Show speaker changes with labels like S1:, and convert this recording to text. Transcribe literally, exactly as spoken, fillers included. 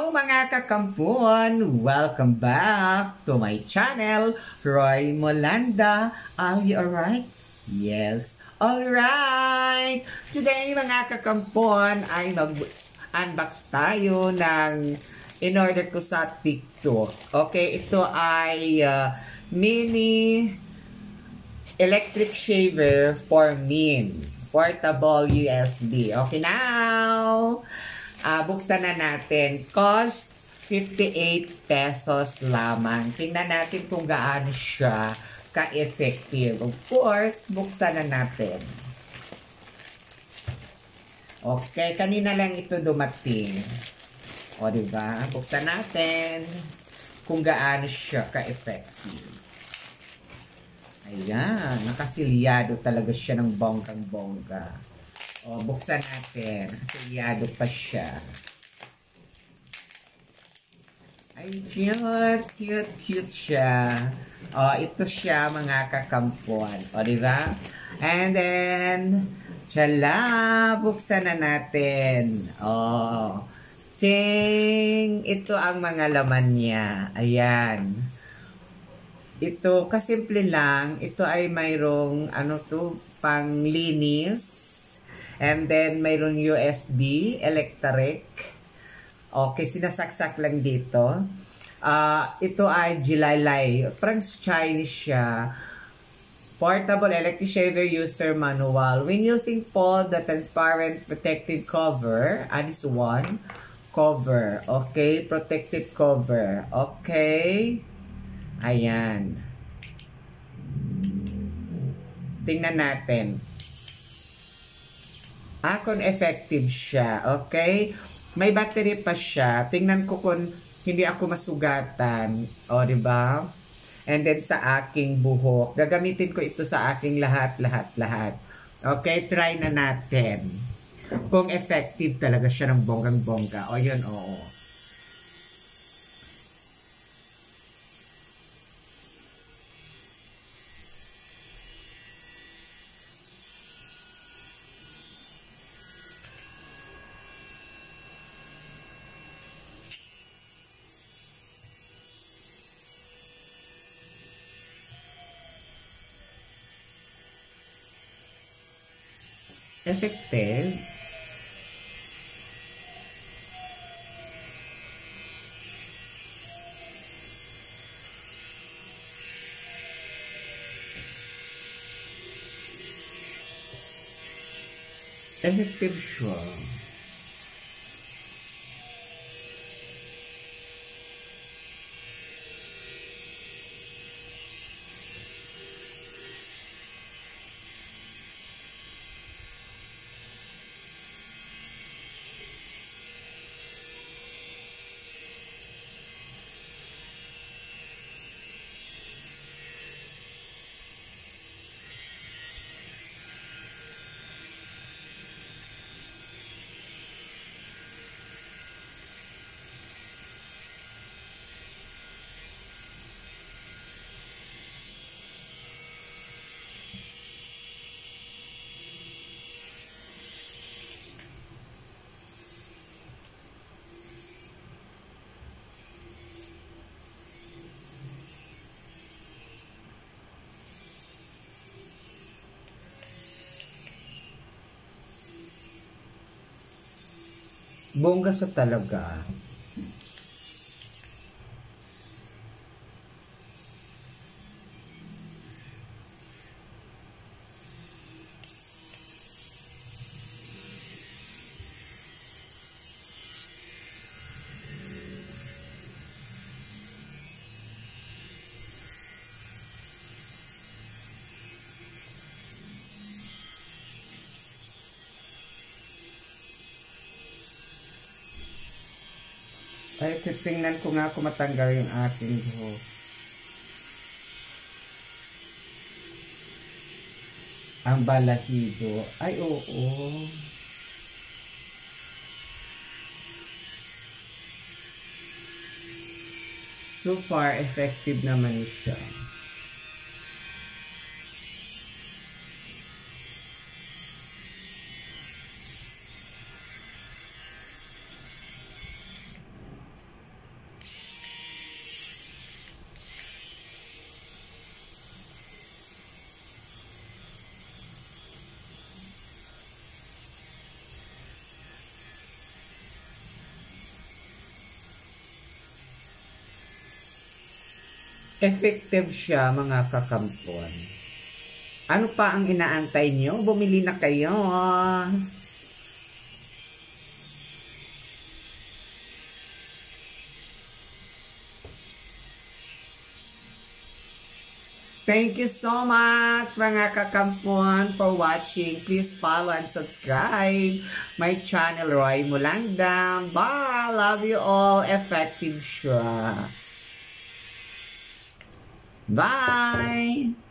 S1: Hello mga kakampon! Welcome back to my channel, Roy Molanda. Are you alright? Yes, alright! Today mga kakampon ay mag-unbox tayo ng in-order ko sa TikTok. Okay, ito ay uh, mini electric shaver for men. Portable U S B. Okay now! Uh, buksan na natin. Cost fifty-eight pesos lamang. Tingnan natin kung gaano siya ka-effective. Of course, buksan na natin. Okay, kanina lang ito dumating. O, diba? Buksan natin kung gaano siya ka-effective. Ayan, nakasilyado talaga siya ng bonggang-bongga. O, buksan natin. Nakasilyado pa siya. Ay, cute, cute, cute siya. O, ito siya mga kakampuan. O, diba? And then, tiyala, buksan na natin. O, ting! Ito ang mga laman niya. Ayan. Ito, kasimple lang. Ito ay mayroong, ano to, panglinis. And then, mayroong U S B, electric. Okay, sinasaksak lang dito. Uh, ito ay Jilalay. French Chinese siya. Portable electric shaver user manual. When using Paul, the transparent protective cover. Ah, this one. Cover. Okay, protective cover. Okay. Ayan. Tingnan natin. Ah, kung effective siya. Okay? May battery pa siya. Tingnan ko kung hindi ako masugatan. O, diba? And then sa aking buhok. Gagamitin ko ito sa aking lahat, lahat, lahat. Okay? Try na natin. Kung effective talaga siya ng bonggang-bongga. O, yun, oo. Effective. Effective siya. Bongga sa talaga. Ay, titingnan ko nga kung matanggal yung ating buhok. Ang balahibo. Ay, oo. So far, effective naman siya. Effective siya, mga kakampon. Ano pa ang inaantay niyo? Bumili na kayo. Thank you so much, mga kakampon, for watching. Please follow and subscribe my channel, Roy Mulangdam. Bye! Love you all. Effective siya. Bye!